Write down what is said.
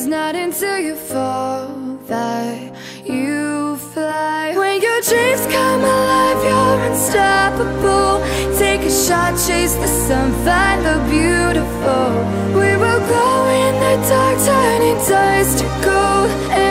not until you fall that you fly. When your dreams come alive, you're unstoppable. Take a shot, chase the sun, find the beautiful. We will glow in the dark, turning dust to gold.